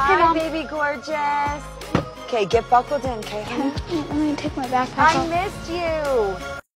Hi, baby gorgeous. Okay, get buckled in, okay? Let me take my backpack I off. missed you.